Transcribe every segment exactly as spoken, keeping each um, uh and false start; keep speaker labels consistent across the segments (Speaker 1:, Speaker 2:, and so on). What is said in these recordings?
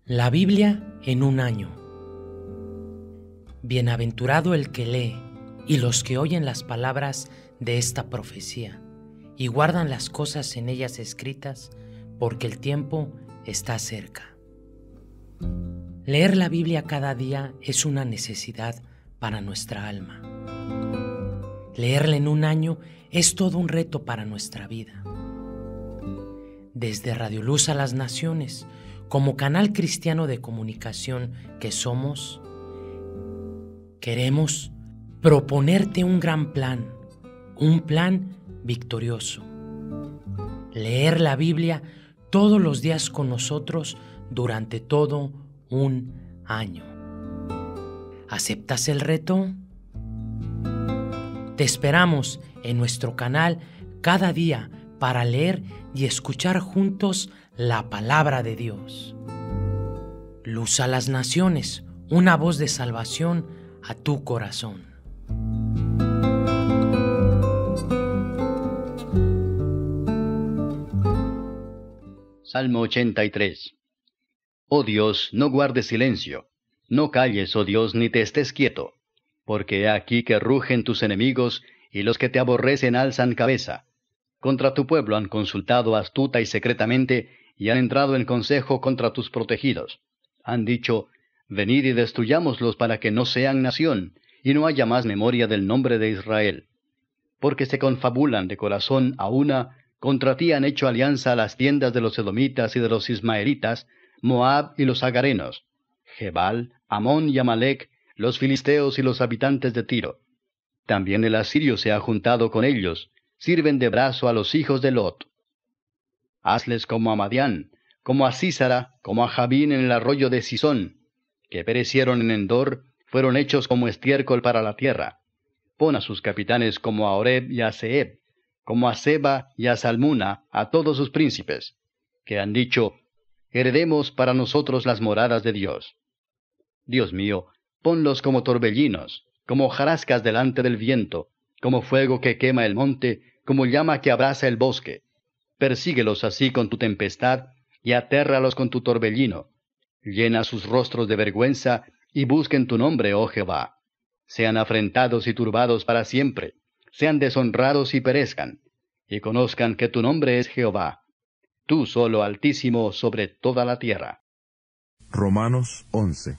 Speaker 1: La Biblia en un año. Bienaventurado el que lee y los que oyen las palabras de esta profecía y guardan las cosas en ellas escritas, porque el tiempo está cerca. Leer la Biblia cada día es una necesidad para nuestra alma. Leerla en un año es todo un reto para nuestra vida. Desde Radio Luz a las Naciones, como canal cristiano de comunicación que somos, queremos proponerte un gran plan, un plan victorioso. Leer la Biblia todos los días con nosotros durante todo un año. ¿Aceptas el reto? Te esperamos en nuestro canal cada día para leer y escuchar juntos la palabra de Dios. Luz a las Naciones, una voz de salvación a tu corazón.
Speaker 2: Salmo ochenta y tres. Oh Dios, no guardes silencio, no calles, oh Dios, ni te estés quieto, porque he aquí que rugen tus enemigos, y los que te aborrecen alzan cabeza. Contra tu pueblo han consultado astuta y secretamente, y han entrado en consejo contra tus protegidos. Han dicho, venid y destruyámoslos para que no sean nación, y no haya más memoria del nombre de Israel. Porque se confabulan de corazón a una, contra ti han hecho alianza las tiendas de los edomitas y de los ismaelitas, Moab y los agarenos, Jebal, Amón y Amalec, los filisteos y los habitantes de Tiro. También el asirio se ha juntado con ellos, sirven de brazo a los hijos de Lot. Hazles como a Madián, como a Sísara, como a Jabín en el arroyo de Sisón, que perecieron en Endor, fueron hechos como estiércol para la tierra. Pon a sus capitanes como a Oreb y a Zeeb, como a Seba y a Salmuna, a todos sus príncipes, que han dicho, heredemos para nosotros las moradas de Dios. Dios mío, ponlos como torbellinos, como hojarascas delante del viento, como fuego que quema el monte, como llama que abrasa el bosque. Persíguelos así con tu tempestad, y atérralos con tu torbellino. Llena sus rostros de vergüenza, y busquen tu nombre, oh Jehová. Sean afrentados y turbados para siempre, sean deshonrados y perezcan, y conozcan que tu nombre es Jehová, tú solo Altísimo sobre toda la tierra.
Speaker 3: Romanos once.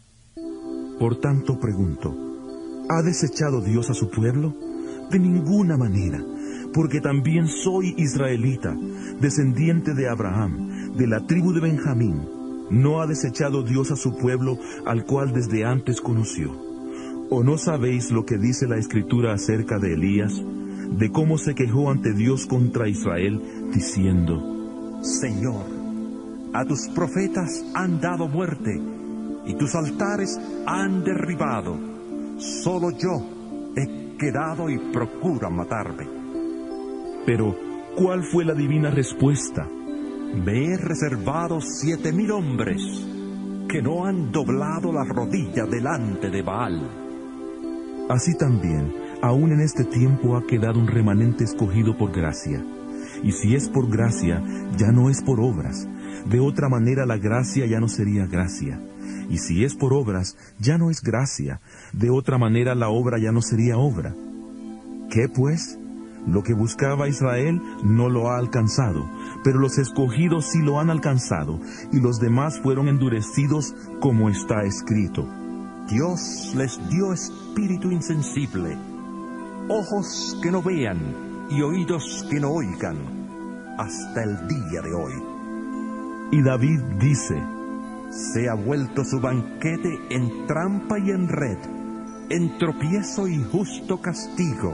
Speaker 3: Por tanto pregunto, ¿ha desechado Dios a su pueblo? De ninguna manera, porque también soy israelita, descendiente de Abraham, de la tribu de Benjamín. ¿No ha desechado Dios a su pueblo, al cual desde antes conoció? ¿O no sabéis lo que dice la Escritura acerca de Elías, de cómo se quejó ante Dios contra Israel, diciendo,
Speaker 4: Señor, a tus profetas han dado muerte, y tus altares han derribado. Solo yo he quedado y procuran matarme.
Speaker 3: Pero, ¿cuál fue la divina respuesta?
Speaker 4: Me he reservado siete mil hombres que no han doblado la rodilla delante de Baal.
Speaker 3: Así también, aún en este tiempo ha quedado un remanente escogido por gracia. Y si es por gracia, ya no es por obras. De otra manera la gracia ya no sería gracia. Y si es por obras, ya no es gracia. De otra manera la obra ya no sería obra. ¿Qué pues? Lo que buscaba Israel no lo ha alcanzado, pero los escogidos sí lo han alcanzado, y los demás fueron endurecidos, como está escrito.
Speaker 4: Dios les dio espíritu insensible, ojos que no vean y oídos que no oigan, hasta el día de hoy.
Speaker 3: Y David dice,
Speaker 4: se ha vuelto su banquete en trampa y en red, en tropiezo y justo castigo.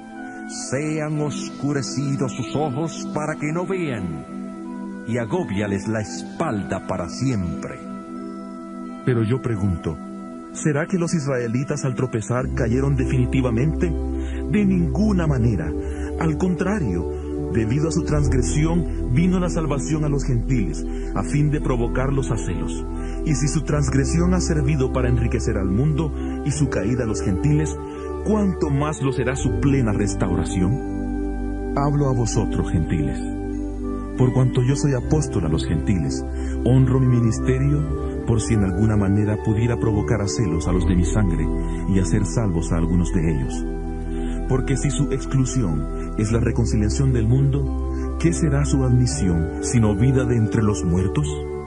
Speaker 4: Sean oscurecidos sus ojos para que no vean, y agóbiales la espalda para siempre.
Speaker 3: Pero yo pregunto, ¿será que los israelitas al tropezar cayeron definitivamente? De ninguna manera. Al contrario, debido a su transgresión vino la salvación a los gentiles, a fin de provocarlos a celos. Y si su transgresión ha servido para enriquecer al mundo y su caída a los gentiles, ¿cuánto más lo será su plena restauración? Hablo a vosotros, gentiles. por cuanto yo soy apóstol a los gentiles, honro mi ministerio por si en alguna manera pudiera provocar a celos a los de mi sangre y hacer salvos a algunos de ellos. Porque si su exclusión es la reconciliación del mundo, ¿qué será su admisión sino vida de entre los muertos?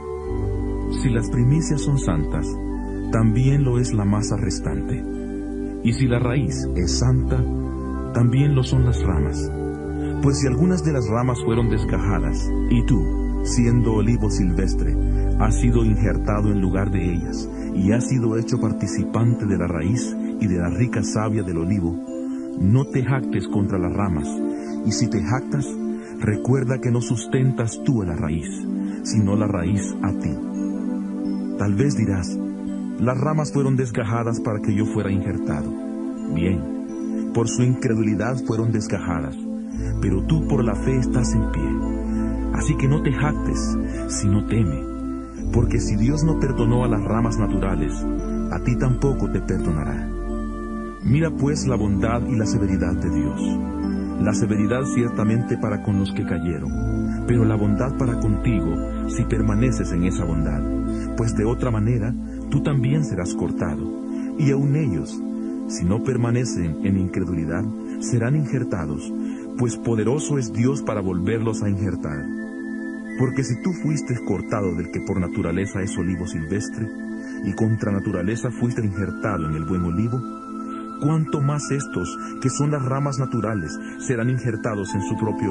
Speaker 3: Si las primicias son santas, también lo es la masa restante. Y si la raíz es santa, también lo son las ramas. Pues si algunas de las ramas fueron desgajadas, y tú, siendo olivo silvestre, has sido injertado en lugar de ellas, y has sido hecho participante de la raíz y de la rica savia del olivo, no te jactes contra las ramas, y si te jactas, recuerda que no sustentas tú a la raíz, sino la raíz a ti. Tal vez dirás, las ramas fueron desgajadas para que yo fuera injertado. Bien, por su incredulidad fueron desgajadas, pero tú por la fe estás en pie. Así que no te jactes, sino teme, porque si Dios no perdonó a las ramas naturales, a ti tampoco te perdonará. Mira pues la bondad y la severidad de Dios. La severidad ciertamente para con los que cayeron, pero la bondad para contigo si permaneces en esa bondad, pues de otra manera tú también serás cortado, y aun ellos, si no permanecen en incredulidad, serán injertados, pues poderoso es Dios para volverlos a injertar. Porque si tú fuiste cortado del que por naturaleza es olivo silvestre, y contra naturaleza fuiste injertado en el buen olivo, cuánto más estos, que son las ramas naturales, serán injertados en su propio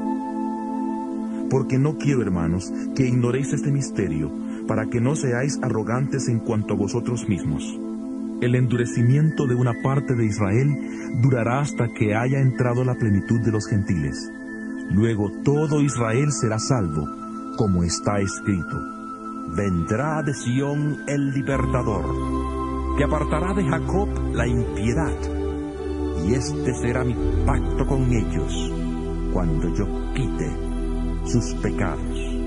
Speaker 3: olivo. Porque no quiero, hermanos, que ignoréis este misterio, para que no seáis arrogantes en cuanto a vosotros mismos. El endurecimiento de una parte de Israel durará hasta que haya entrado la plenitud de los gentiles. Luego todo Israel será salvo, como está escrito.
Speaker 4: Vendrá de Sión el libertador, que apartará de Jacob la impiedad, y este será mi pacto con ellos, cuando yo quite sus pecados.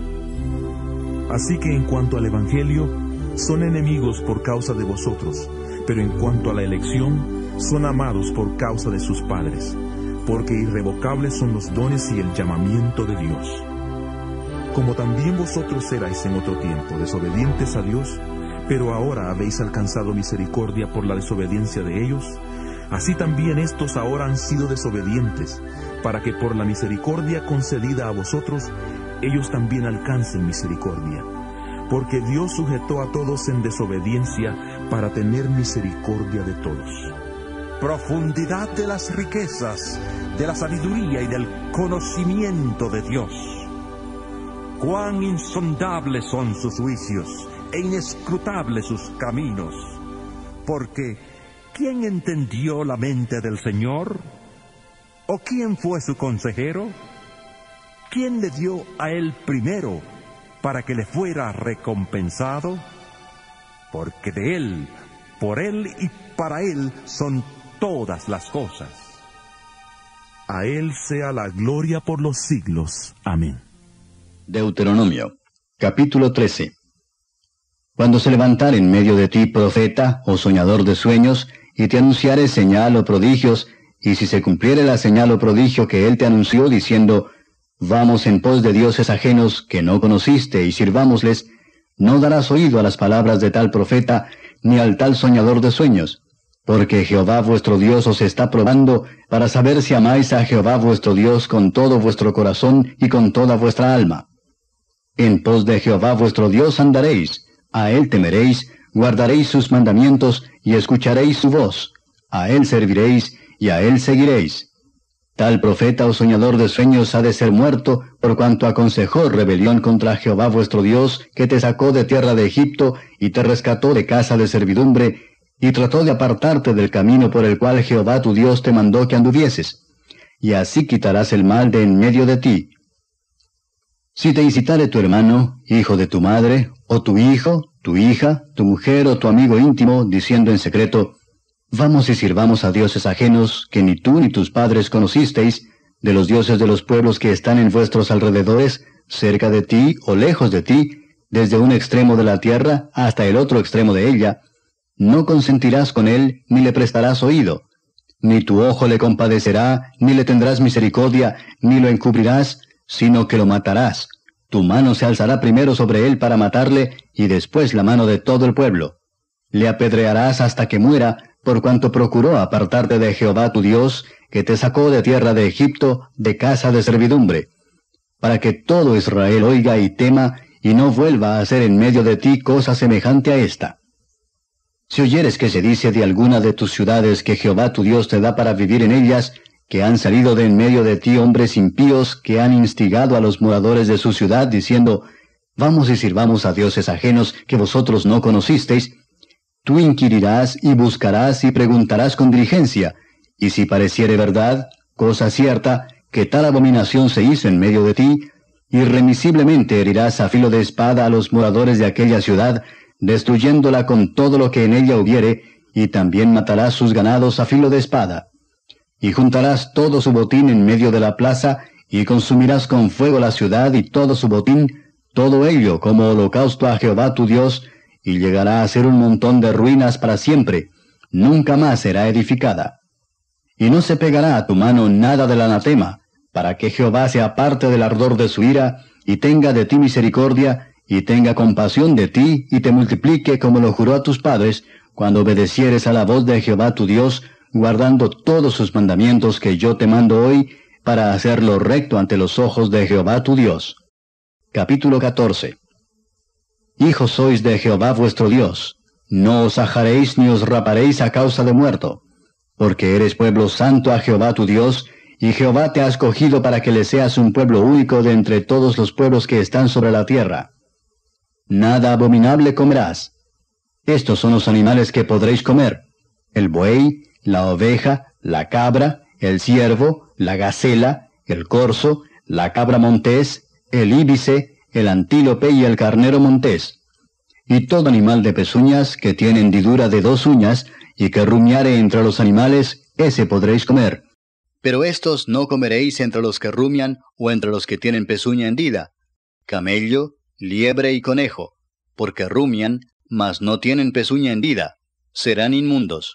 Speaker 3: Así que en cuanto al Evangelio, son enemigos por causa de vosotros, pero en cuanto a la elección, son amados por causa de sus padres, porque irrevocables son los dones y el llamamiento de Dios. Como también vosotros erais en otro tiempo desobedientes a Dios, pero ahora habéis alcanzado misericordia por la desobediencia de ellos, así también estos ahora han sido desobedientes, para que por la misericordia concedida a vosotros, ellos también alcancen misericordia. Porque Dios sujetó a todos en desobediencia para tener misericordia de todos.
Speaker 4: Profundidad de las riquezas, de la sabiduría y del conocimiento de Dios. Cuán insondables son sus juicios e inescrutables sus caminos. Porque, ¿quién entendió la mente del Señor? ¿O quién fue su consejero? ¿Quién le dio a él primero para que le fuera recompensado? Porque de él, por él y para él son todas las cosas.
Speaker 3: A él sea la gloria por los siglos. Amén.
Speaker 2: Deuteronomio, capítulo trece. Cuando se levantare en medio de ti profeta o soñador de sueños, y te anunciare señal o prodigios, y si se cumpliere la señal o prodigio que él te anunció, diciendo, vamos en pos de dioses ajenos que no conociste, y sirvámosles, no darás oído a las palabras de tal profeta, ni al tal soñador de sueños, porque Jehová vuestro Dios os está probando, para saber si amáis a Jehová vuestro Dios con todo vuestro corazón y con toda vuestra alma. En pos de Jehová vuestro Dios andaréis, a él temeréis, guardaréis sus mandamientos, y escucharéis su voz, a él serviréis, y a él seguiréis. Tal profeta o soñador de sueños ha de ser muerto, por cuanto aconsejó rebelión contra Jehová vuestro Dios, que te sacó de tierra de Egipto, y te rescató de casa de servidumbre, y trató de apartarte del camino por el cual Jehová tu Dios te mandó que anduvieses. Y así quitarás el mal de en medio de ti. Si te incitare tu hermano, hijo de tu madre, o tu hijo, tu hija, tu mujer o tu amigo íntimo, diciendo en secreto, vamos y sirvamos a dioses ajenos, que ni tú ni tus padres conocisteis, de los dioses de los pueblos que están en vuestros alrededores, cerca de ti o lejos de ti, desde un extremo de la tierra hasta el otro extremo de ella, no consentirás con él, ni le prestarás oído. Ni tu ojo le compadecerá, ni le tendrás misericordia, ni lo encubrirás, sino que lo matarás. Tu mano se alzará primero sobre él para matarle, y después la mano de todo el pueblo. Le apedrearás hasta que muera, por cuanto procuró apartarte de Jehová tu Dios, que te sacó de tierra de Egipto, de casa de servidumbre, para que todo Israel oiga y tema, y no vuelva a hacer en medio de ti cosa semejante a esta. Si oyeres que se dice de alguna de tus ciudades que Jehová tu Dios te da para vivir en ellas, que han salido de en medio de ti hombres impíos que han instigado a los moradores de su ciudad, diciendo, vamos y sirvamos a dioses ajenos que vosotros no conocisteis, tú inquirirás y buscarás y preguntarás con diligencia, y si pareciere verdad, cosa cierta, que tal abominación se hizo en medio de ti, irremisiblemente herirás a filo de espada a los moradores de aquella ciudad, destruyéndola con todo lo que en ella hubiere, y también matarás sus ganados a filo de espada. Y juntarás todo su botín en medio de la plaza, y consumirás con fuego la ciudad y todo su botín, todo ello como holocausto a Jehová tu Dios, y llegará a ser un montón de ruinas para siempre, nunca más será edificada. Y no se pegará a tu mano nada del anatema, para que Jehová se aparte del ardor de su ira, y tenga de ti misericordia, y tenga compasión de ti, y te multiplique como lo juró a tus padres, cuando obedecieres a la voz de Jehová tu Dios, guardando todos sus mandamientos que yo te mando hoy, para hacerlo recto ante los ojos de Jehová tu Dios. Capítulo catorce. Hijos sois de Jehová vuestro Dios, no os ajaréis ni os raparéis a causa de muerto, porque eres pueblo santo a Jehová tu Dios, y Jehová te ha escogido para que le seas un pueblo único de entre todos los pueblos que están sobre la tierra. Nada abominable comerás. Estos son los animales que podréis comer: el buey, la oveja, la cabra, el ciervo, la gacela, el corzo, la cabra montés, el íbice, el antílope y el carnero montés. Y todo animal de pezuñas que tiene hendidura de dos uñas, y que rumiare entre los animales, ese podréis comer. Pero estos no comeréis entre los que rumian o entre los que tienen pezuña hendida: camello, liebre y conejo, porque rumian, mas no tienen pezuña hendida, serán inmundos.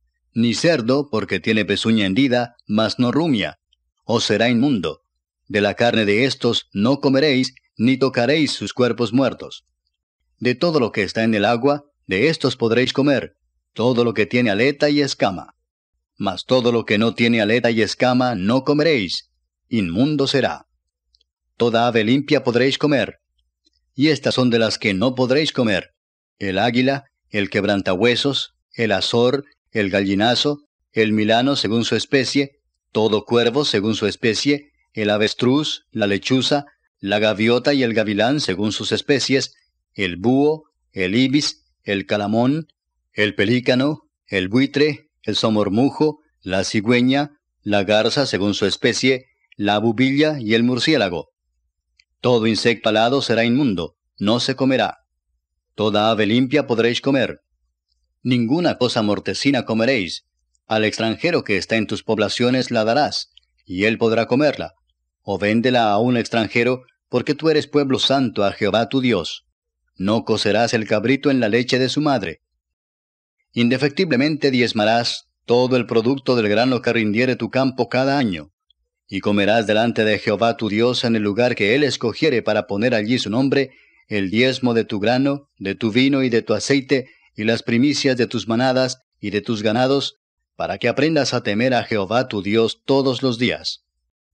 Speaker 2: Ni cerdo, porque tiene pezuña hendida, mas no rumia, os será inmundo. De la carne de estos no comeréis, ni tocaréis sus cuerpos muertos. De todo lo que está en el agua, de estos podréis comer, todo lo que tiene aleta y escama. Mas todo lo que no tiene aleta y escama no comeréis, inmundo será. Toda ave limpia podréis comer. Y estas son de las que no podréis comer: el águila, el quebrantahuesos, el azor, el gallinazo, el milano según su especie, todo cuervo según su especie, el avestruz, la lechuza, la gaviota y el gavilán según sus especies, el búho, el ibis, el calamón, el pelícano, el buitre, el somormujo, la cigüeña, la garza según su especie, la bubilla y el murciélago. Todo insecto alado será inmundo, no se comerá. Toda ave limpia podréis comer. Ninguna cosa mortecina comeréis. Al extranjero que está en tus poblaciones la darás, y él podrá comerla. O véndela a un extranjero, porque tú eres pueblo santo a Jehová tu Dios. No cocerás el cabrito en la leche de su madre. Indefectiblemente diezmarás todo el producto del grano que rindiere tu campo cada año, y comerás delante de Jehová tu Dios en el lugar que él escogiere para poner allí su nombre, el diezmo de tu grano, de tu vino y de tu aceite, y las primicias de tus manadas y de tus ganados, para que aprendas a temer a Jehová tu Dios todos los días.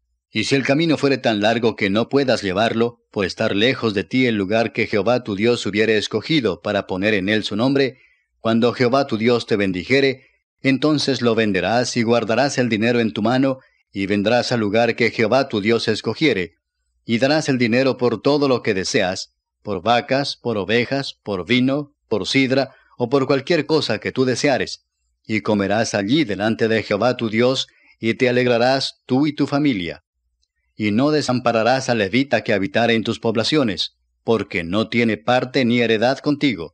Speaker 2: Y si el camino fuere tan largo que no puedas llevarlo, por estar lejos de ti el lugar que Jehová tu Dios hubiere escogido para poner en él su nombre, cuando Jehová tu Dios te bendijere, entonces lo venderás y guardarás el dinero en tu mano, y vendrás al lugar que Jehová tu Dios escogiere, y darás el dinero por todo lo que deseas, por vacas, por ovejas, por vino, por sidra, o por cualquier cosa que tú deseares, y comerás allí delante de Jehová tu Dios, y te alegrarás tú y tu familia. Y no desampararás al levita que habitare en tus poblaciones, porque no tiene parte ni heredad contigo.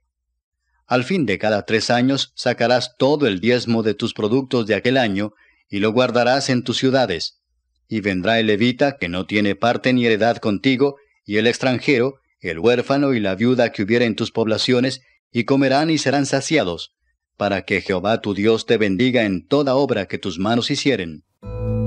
Speaker 2: Al fin de cada tres años sacarás todo el diezmo de tus productos de aquel año, y lo guardarás en tus ciudades. Y vendrá el levita que no tiene parte ni heredad contigo, y el extranjero, el huérfano y la viuda que hubiera en tus poblaciones, y comerán y serán saciados, para que Jehová tu Dios te bendiga en toda obra que tus manos hicieren.